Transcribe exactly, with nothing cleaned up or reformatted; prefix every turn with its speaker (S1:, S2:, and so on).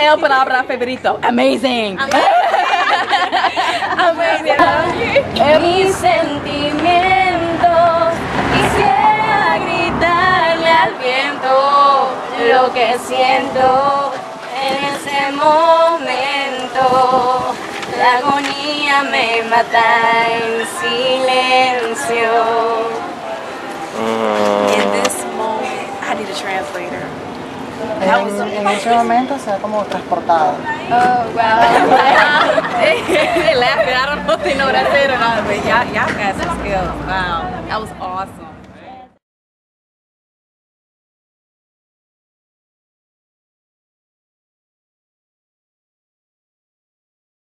S1: male palabra favorito. Amazing.
S2: Amazing. Mis sentimientos, quisiera gritarle al viento lo que siento en ese momento. La agonía me mata en silencio.
S1: In this moment, I need a translator.
S3: En, en ese momento se ha como transportado.
S2: Oh, wow.
S1: They laughing. I don't know if they know what I said or not, but y'all, y'all got some skills. Wow, that was awesome.